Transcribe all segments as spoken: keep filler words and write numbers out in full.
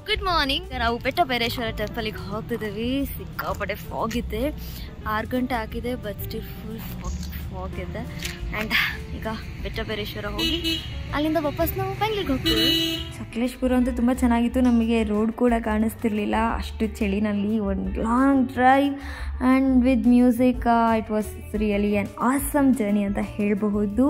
Good morning. ನಾವು ಬೆಟ್ಟಬೈರೇಶ್ವರ ಟೆಂಪಲ್ಗೆ ಹೋಗ್ತಿದ್ದೀವಿ. ಸಿಕ್ಕಾಪಟ್ಟೆ ಫಾಗ್ ಇದೆ. ಆರು ಗಂಟೆ ಆಗಿದೆ, but still full fog fog ಇದೆ. ಆ್ಯಂಡ್ ಈಗ ಬೆಟ್ಟಬೈರೇಶ್ವರ ಹೋಗಿ ಅಲ್ಲಿಂದ ವಾಪಸ್ ನಾವು ಬೆಂಗಳೂರಿಗೆ ಹೋಗ್ತೀವಿ. ಸಕಲೇಶ್ಪುರ ಅಂತೂ ತುಂಬ ಚೆನ್ನಾಗಿತ್ತು. ನಮಗೆ ರೋಡ್ ಕೂಡ ಕಾಣಿಸ್ತಿರ್ಲಿಲ್ಲ, ಅಷ್ಟು ಚಳಿನಲ್ಲಿ ಒಂದು long drive and with music. It was really an awesome journey ಅಂತ ಹೇಳಬಹುದು.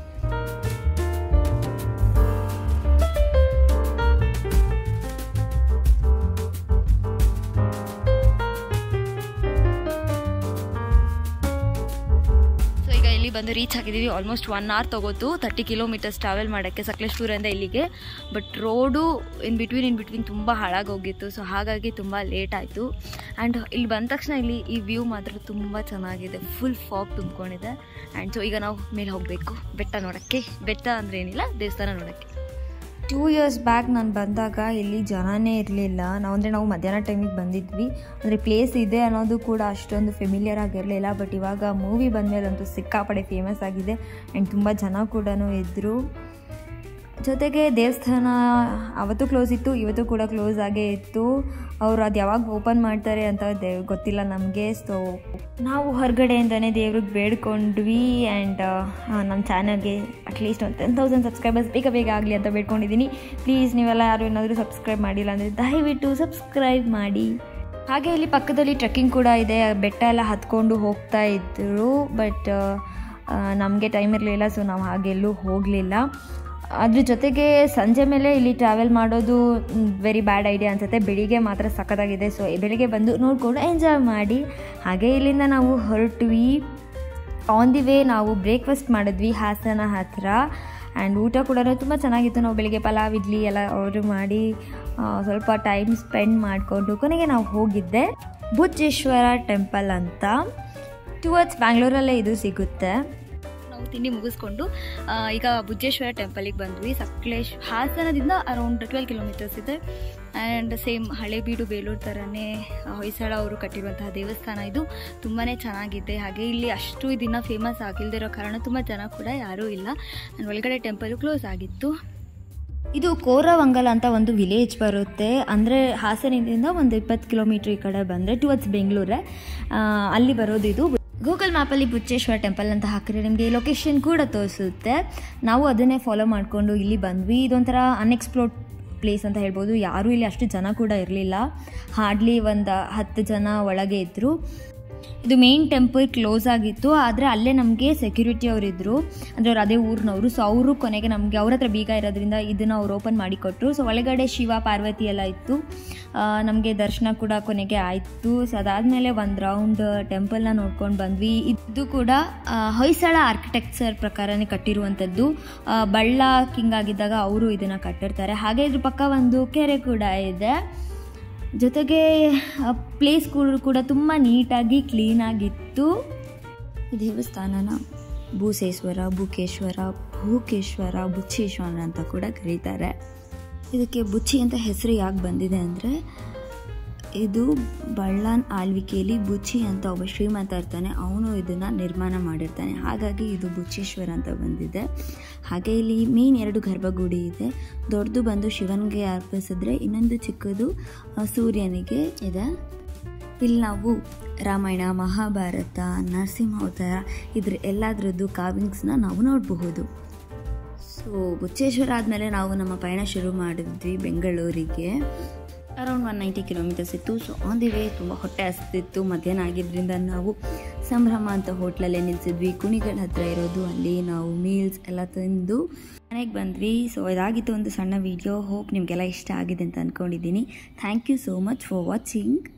ಬಂದು ರೀಚ್ ಆಗಿದ್ದೀವಿ. ಆಲ್ಮೋಸ್ಟ್ ಒನ್ ಅವರ್ ತಗೋತು ತರ್ಟಿ ಕಿಲೋಮೀಟರ್ಸ್ ಟ್ರಾವೆಲ್ ಮಾಡೋಕ್ಕೆ ಸಕಲೇಶ್ಪುರದಿಂದ ಇಲ್ಲಿಗೆ. But road in between in between ತುಂಬ ಹಾಳಾಗೋಗಿತ್ತು. ಸೊ ಹಾಗಾಗಿ ತುಂಬ ಲೇಟ್ ಆಯಿತು. ಆ್ಯಂಡ್ ಇಲ್ಲಿ ಬಂದ ತಕ್ಷಣ ಇಲ್ಲಿ ಈ ವ್ಯೂ ಮಾತ್ರ ತುಂಬ ಚೆನ್ನಾಗಿದೆ. ಫುಲ್ ಫಾಗ್ ತುಂಬಿಕೊಂಡಿದೆ. ಆ್ಯಂಡ್ ಸೊ ಈಗ ನಾವು ಮೇಲೆ ಹೋಗಬೇಕು ಬೆಟ್ಟ ನೋಡೋಕ್ಕೆ. ಬೆಟ್ಟ ಅಂದರೆ ಏನಿಲ್ಲ, ದೇವಸ್ಥಾನ ನೋಡೋಕ್ಕೆ. ಟೂ ಇಯರ್ಸ್ ಬ್ಯಾಕ್ ನಾನು ಬಂದಾಗ ಇಲ್ಲಿ ಜನನೇ ಇರಲಿಲ್ಲ. ನಾವು ಅಂದರೆ ನಾವು ಮಧ್ಯಾಹ್ನ ಟೈಮಿಗೆ ಬಂದಿದ್ವಿ. ಅಂದರೆ ಪ್ಲೇಸ್ ಇದೆ ಅನ್ನೋದು ಕೂಡ ಅಷ್ಟೊಂದು ಫೆಮಿಲಿಯರ್ ಆಗಿರಲಿಲ್ಲ. ಬಟ್ ಇವಾಗ ಮೂವಿ ಬಂದಮೇಲಂತೂ ಸಿಕ್ಕಾಪಡೆ ಫೇಮಸ್ ಆಗಿದೆ ಆ್ಯಂಡ್ ತುಂಬ ಜನ ಕೂಡ ಇದ್ದರು. ಜೊತೆಗೆ ದೇವಸ್ಥಾನ ಅವತ್ತು ಕ್ಲೋಸ್ ಇತ್ತು, ಇವತ್ತು ಕೂಡ ಕ್ಲೋಸ್ ಆಗೇ ಇತ್ತು. ಅವರು ಅದು ಯಾವಾಗ ಓಪನ್ ಮಾಡ್ತಾರೆ ಅಂತ ದೇವ್ ಗೊತ್ತಿಲ್ಲ ನಮಗೆ. ಸೊ ನಾವು ಹೊರಗಡೆಯಿಂದನೇ ದೇವ್ರಿಗೆ ಬೇಡ್ಕೊಂಡ್ವಿ. ಆ್ಯಂಡ್ ನಮ್ಮ ಚಾನಲ್ಗೆ ಅಟ್ಲೀಸ್ಟ್ ಒಂದು ಟೆನ್ ತೌಸಂಡ್ ಸಬ್ಸ್ಕ್ರೈಬರ್ಸ್ ಬೇಗ ಬೇಗ ಆಗಲಿ ಅಂತ ಬೇಡ್ಕೊಂಡಿದ್ದೀನಿ. ಪ್ಲೀಸ್ ನೀವೆಲ್ಲ ಯಾರು ಏನಾದರೂ ಸಬ್ಸ್ಕ್ರೈಬ್ ಮಾಡಿಲ್ಲ ಅಂದರೆ ದಯವಿಟ್ಟು ಸಬ್ಸ್ಕ್ರೈಬ್ ಮಾಡಿ. ಹಾಗೆ ಇಲ್ಲಿ ಪಕ್ಕದಲ್ಲಿ ಟ್ರೆಕ್ಕಿಂಗ್ ಕೂಡ ಇದೆ. ಬೆಟ್ಟ ಎಲ್ಲ ಹತ್ಕೊಂಡು ಹೋಗ್ತಾ ಇದ್ದರು. ಬಟ್ ನಮಗೆ ಟೈಮ್ ಇರಲಿಲ್ಲ, ಸೊ ನಾವು ಹಾಗೆಲ್ಲೂ ಹೋಗಲಿಲ್ಲ. ಅದ್ರ ಜೊತೆಗೆ ಸಂಜೆ ಮೇಲೆ ಇಲ್ಲಿ ಟ್ರಾವೆಲ್ ಮಾಡೋದು ವೆರಿ ಬ್ಯಾಡ್ ಐಡಿಯಾ ಅನಿಸುತ್ತೆ. ಬೆಳಿಗ್ಗೆ ಮಾತ್ರ ಸಖತ್ತಾಗಿದೆ. ಸೊ ಬೆಳಿಗ್ಗೆ ಬಂದು ನೋಡಿಕೊಂಡು ಎಂಜಾಯ್ ಮಾಡಿ. ಹಾಗೆ ಇಲ್ಲಿಂದ ನಾವು ಹೊರಟ್ವಿ. ಆನ್ ದಿ ವೇ ನಾವು ಬ್ರೇಕ್ಫಾಸ್ಟ್ ಮಾಡಿದ್ವಿ ಹಾಸನ ಹತ್ತಿರ. ಆ್ಯಂಡ್ ಊಟ ಕೂಡ ತುಂಬ ಚೆನ್ನಾಗಿತ್ತು. ನಾವು ಬೆಳಿಗ್ಗೆ ಪಲಾವ್ ಇಡ್ಲಿ ಎಲ್ಲ ಆರ್ಡ್ರ್ ಮಾಡಿ ಸ್ವಲ್ಪ ಟೈಮ್ ಸ್ಪೆಂಡ್ ಮಾಡಿಕೊಂಡು ಕೊನೆಗೆ ನಾವು ಹೋಗಿದ್ದೆ ಬುಜ್ಜೇಶ್ವರ ಟೆಂಪಲ್ ಅಂತ. ಟುವರ್ಡ್ಸ್ ಬ್ಯಾಂಗ್ಳೂರಲ್ಲೇ ಇದು ಸಿಗುತ್ತೆ. ನಾವು ತಿಂಡಿ ಮುಗಿಸ್ಕೊಂಡು ಈಗ ಬುಜ್ಜೇಶ್ವರ ಟೆಂಪಲಿಗೆ ಬಂದ್ವಿ. ಸಕಲೇಶ್ ಹಾಸನದಿಂದ ಅರೌಂಡ್ ಟ್ವೆಲ್ ಕಿಲೋಮೀಟರ್ಸ್ ಇದೆ. ಆ್ಯಂಡ್ ಸೇಮ್ ಹಳೇಬೀಡು ಬೇಲೂರು ಥರನೇ ಹೊಯ್ಸಳ ಅವರು ಕಟ್ಟಿರುವಂತಹ ದೇವಸ್ಥಾನ ಇದು. ತುಂಬಾ ಚೆನ್ನಾಗಿದೆ. ಹಾಗೆ ಇಲ್ಲಿ ಅಷ್ಟು ದಿನ ಫೇಮಸ್ ಆಗಿಲ್ದಿರೋ ಕಾರಣ ತುಂಬ ಜನ ಕೂಡ ಯಾರೂ ಇಲ್ಲ. ಆ್ಯಂಡ್ ಒಳಗಡೆ ಟೆಂಪಲು ಕ್ಲೋಸ್ ಆಗಿತ್ತು. ಇದು ಕೋರವಂಗಲ ಅಂತ ಒಂದು ವಿಲೇಜ್ ಬರುತ್ತೆ. ಅಂದರೆ ಹಾಸನದಿಂದ ಒಂದು ಇಪ್ಪತ್ತು ಕಿಲೋಮೀಟ್ರ್ ಈ ಕಡೆ ಬಂದರೆ ಟುವರ್ಡ್ಸ್ ಬೆಂಗಳೂರೇ ಅಲ್ಲಿ ಬರೋದು. ಇದು ಗೂಗಲ್ ಮ್ಯಾಪಲ್ಲಿ ಬುಜ್ಜೇಶ್ವರ ಟೆಂಪಲ್ ಅಂತ ಹಾಕಿದ್ರೆ ನಿಮಗೆ ಲೊಕೇಶನ್ ಕೂಡ ತೋರಿಸುತ್ತೆ. ನಾವು ಅದನ್ನೇ ಫಾಲೋ ಮಾಡಿಕೊಂಡು ಇಲ್ಲಿ ಬಂದ್ವಿ. ಇದೊಂಥರ ಅನ್ಎಕ್ಸ್ಪ್ಲೋರ್ಡ್ ಪ್ಲೇಸ್ ಅಂತ ಹೇಳ್ಬೋದು. ಯಾರೂ ಇಲ್ಲಿ ಅಷ್ಟು ಜನ ಕೂಡ ಇರಲಿಲ್ಲ. ಹಾರ್ಡ್ಲಿ ಒಂದು ಹತ್ತು ಜನ ಒಳಗೆ ಇದ್ದರು. ಇದು ಮೇನ್ ಟೆಂಪಲ್ ಕ್ಲೋಸ್ ಆಗಿತ್ತು. ಆದರೆ ಅಲ್ಲೇ ನಮಗೆ ಸೆಕ್ಯೂರಿಟಿ ಅವರಿದ್ದರು, ಅಂದರೆ ಅವ್ರು ಅದೇ ಊರಿನವರು. ಸೊ ಅವರು ಕೊನೆಗೆ ನಮಗೆ ಅವ್ರ ಹತ್ರ ಬೀಗ ಇರೋದ್ರಿಂದ ಇದನ್ನು ಅವ್ರು ಓಪನ್ ಮಾಡಿಕೊಟ್ರು. ಸೊ ಒಳಗಡೆ ಶಿವ ಪಾರ್ವತಿ ಎಲ್ಲ ಇತ್ತು. ನಮಗೆ ದರ್ಶನ ಕೂಡ ಕೊನೆಗೆ ಆಯಿತು. ಸೊ ಅದಾದಮೇಲೆ ಒಂದು ರೌಂಡ್ ಟೆಂಪಲ್ನ ನೋಡ್ಕೊಂಡು ಬಂದ್ವಿ. ಇದು ಕೂಡ ಹೊಯ್ಸಳ ಆರ್ಕಿಟೆಕ್ಚರ್ ಪ್ರಕಾರನೇ ಕಟ್ಟಿರುವಂಥದ್ದು. ಬಳ್ಳ ಕಿಂಗ್ ಆಗಿದ್ದಾಗ ಅವರು ಇದನ್ನು ಕಟ್ಟಿರ್ತಾರೆ. ಹಾಗೆ ಇದ್ರ ಪಕ್ಕ ಒಂದು ಕೆರೆ ಕೂಡ ಇದೆ. ಜೊತೆಗೆ ಪ್ಲೇಸ್ ಕೂಡ ತುಂಬ ನೀಟಾಗಿ ಕ್ಲೀನಾಗಿತ್ತು. ದೇವಸ್ಥಾನನ ಭೂಸೇಶ್ವರ, ಭೂಕೇಶ್ವರ, ಭೂಕೇಶ್ವರ, ಬುಚ್ಚೇಶ್ವರ ಅಂತ ಕೂಡ ಕರೀತಾರೆ. ಇದಕ್ಕೆ ಬುಚ್ಚಿ ಅಂತ ಹೆಸರು ಯಾಕೆ ಬಂದಿದೆ ಅಂದರೆ, ಇದು ಬಳ್ಳಾನ್ ಆಳ್ವಿಕೆಯಲ್ಲಿ ಬುಚ್ಚಿ ಅಂತ ಒಬ್ಬ ಶ್ರೀಮಂತ ಇರ್ತಾನೆ, ಅವನು ಇದನ್ನು ನಿರ್ಮಾಣ ಮಾಡಿರ್ತಾನೆ. ಹಾಗಾಗಿ ಇದು ಬುಚ್ಚೇಶ್ವರ ಅಂತ ಬಂದಿದೆ. ಹಾಗೆ ಇಲ್ಲಿ ಮೇನ್ ಎರಡು ಗರ್ಭಗುಡಿ ಇದೆ. ದೊಡ್ಡದು ಬಂದು ಶಿವನಿಗೆ ಅರ್ಪಿಸಿದ್ರೆ, ಇನ್ನೊಂದು ಚಿಕ್ಕದು ಸೂರ್ಯನಿಗೆ ಇದೆ. ಇಲ್ಲಿ ನಾವು ರಾಮಾಯಣ, ಮಹಾಭಾರತ, ನರಸಿಂಹ ಅವತಾರ ಇದ್ರ ಎಲ್ಲದರದ್ದು ಕಾವಿಂಗ್ಸ್ನ ನಾವು ನೋಡಬಹುದು. ಸೊ ಬುಚ್ಚೇಶ್ವರ ಆದಮೇಲೆ ನಾವು ನಮ್ಮ ಪಯಣ ಶುರು ಮಾಡಿದ್ವಿ ಬೆಂಗಳೂರಿಗೆ. ಅರೌಂಡ್ ಒನ್ ನೈಂಟಿ ಕಿಲೋಮೀಟರ್ಸ್ ಇತ್ತು. ಸೊ ಆನ್ ದಿ ವೇ ತುಂಬ ಹೊಟ್ಟೆ ಹಸ್ತಿತ್ತು. ಮಧ್ಯಾಹ್ನ ಆಗಿದ್ದರಿಂದ ನಾವು ಸಂಭ್ರಮ ಅಂತ ಹೋಟ್ಲಲ್ಲೇ ನಿಲ್ಲಿಸಿದ್ವಿ. ಕುಣಿಗಲ್ ಹತ್ರ ಇರೋದು. ಅಲ್ಲಿ ನಾವು ಮೀಲ್ಸ್ ಎಲ್ಲ ತಿಂದು ಮನೆಗೆ ಬಂದ್ವಿ. ಸೊ ಇದಾಗಿತ್ತು ಒಂದು ಸಣ್ಣ ವಿಡಿಯೋ. ಹೋಪ್ ನಿಮಗೆಲ್ಲ ಇಷ್ಟ ಆಗಿದೆ ಅಂತ ಅಂದ್ಕೊಂಡಿದ್ದೀನಿ. Thank you so much for watching.